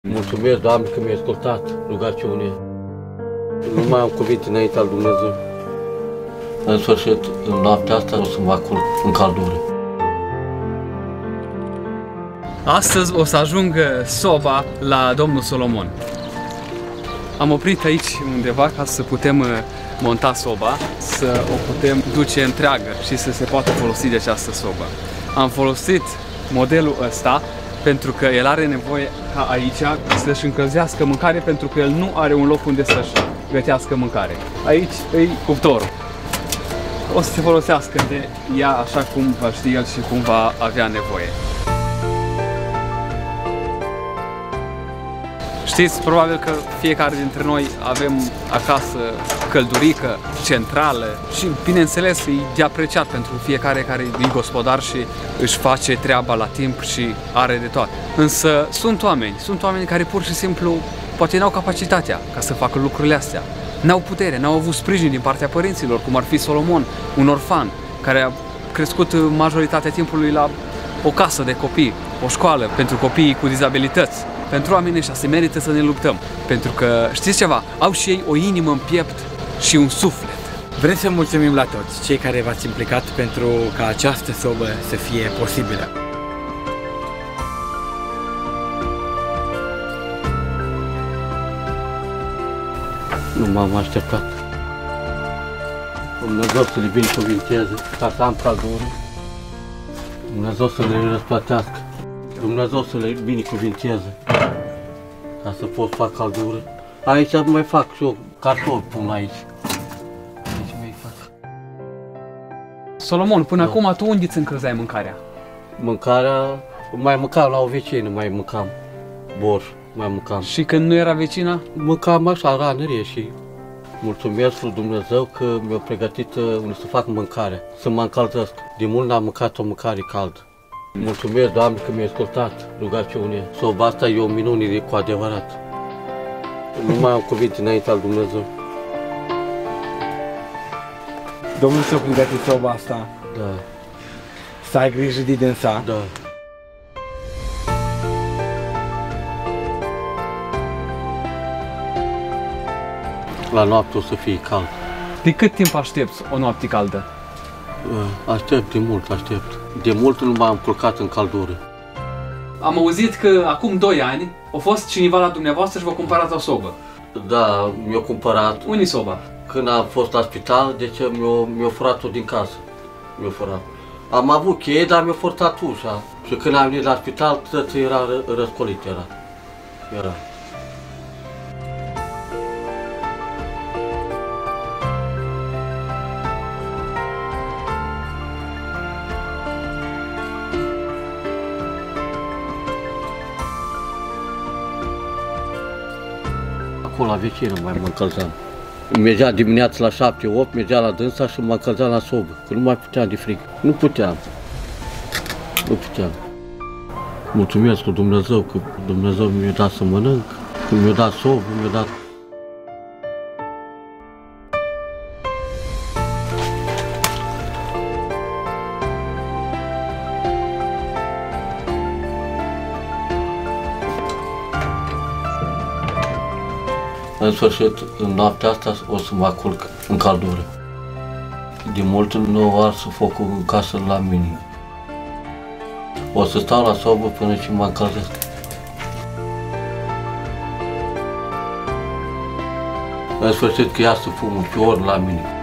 Mulțumesc, Doamne, că mi-ai ascultat rugăciunea. Nu mai am cuvinte înainte al Dumnezeu. În sfârșit, în noaptea asta o să mă culc în căldură. Astăzi o să ajungă soba la domnul Solomon. Am oprit aici undeva ca să putem monta soba, să o putem duce întreagă și să se poată folosi de această sobă. Am folosit modelul ăsta pentru că el are nevoie ca aici să-și încălzească mâncare, pentru că el nu are un loc unde să-și gătească mâncare. Aici e cuptorul. O să se folosească de ea așa cum va ști el și cum va avea nevoie. Știți probabil că fiecare dintre noi avem acasă căldurică, centrală și, bineînțeles, e de apreciat pentru fiecare care e gospodar și își face treaba la timp și are de toate. Însă sunt oameni care pur și simplu poate n-au capacitatea ca să facă lucrurile astea. N-au putere, n-au avut sprijin din partea părinților, cum ar fi Solomon, un orfan care a crescut majoritatea timpului la o casă de copii, o școală pentru copiii cu dizabilități. Pentru oamenii ăștia se merită să ne luptăm, pentru că, știți ceva, au și ei o inimă în piept și un suflet. Vrem să mulțumim la toți cei care v-ați implicat pentru ca această sobă să fie posibilă. Nu m-am așteptat. Dumnezeu să le binecuvinteze ca să am căldură. Dumnezeu să le răsplătească. Dumnezeu să le binecuvinteze ca să pot fac căldură. Aici mai fac și eu cartofi, pun aici. Aici mai fac. Solomon, până acum tu unde îți încălzeai mâncarea? Mâncarea, mai mâncam la o vecină, mai mâncam borș, mai mâncam. Și când nu era vecina? Mâncam așa, ranărie și mulțumesc lui Dumnezeu că mi-a pregătit unde să fac mâncare, să mă încălzesc. De mult n-am mâncat o mâncare caldă. Mulțumesc, Doamne, că mi-ai ascultat rugăciunea. Soba asta e o minune cu adevărat. Nu mai am cuvinte înainte al Dumnezeu. Domnul ți-a pregătit soba asta. Da. Să ai grijă de dânsa. Da. La noapte o să fie cald. De cât timp aștepți o noapte caldă? Aștept, de mult aștept. De mult nu m-am culcat în căldură. Am auzit că acum 2 ani a fost cineva la dumneavoastră și v-a cumpărat o sobă. Da, mi-a cumpărat. Unde-i soba? Când am fost la spital, deci mi-a furat-o din casă. Mi-a furat. Am avut cheie, dar mi-a furtat ușa. Și când am venit la spital, tot era răscolit. Era. Acolo la vecină mai mă încălzam. Mergeam dimineața la 7-8, mergeam la dânsa și mă încălzam la sobă, că nu mai puteam de frig. Nu puteam. Mulțumesc lui Dumnezeu că Dumnezeu mi-a dat să mănânc, că mi-a dat sobă, mi-a dat... În sfârșit, în noaptea asta o să mă culc în căldură. De mult nu ars focul în casă la mine. O să stau la sobă până și mă încălzesc. În sfârșit că ia să fum un fior la mine.